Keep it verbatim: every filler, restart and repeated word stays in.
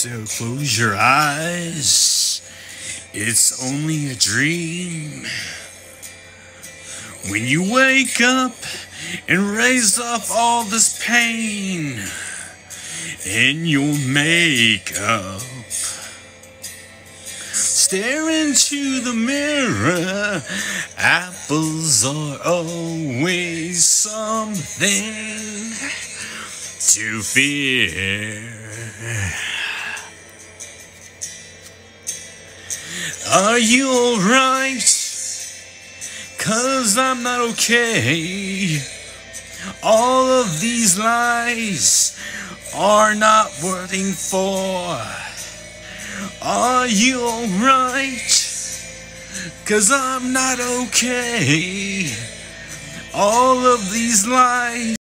So close your eyes. It's only a dream. When you wake up and raise off all this pain in your makeup, stare into the mirror. Apples are always something to fear. Are you alright? 'Cause I'm not okay. All of these lies are not worthing for. Are you alright? 'Cause I'm not okay. All of these lies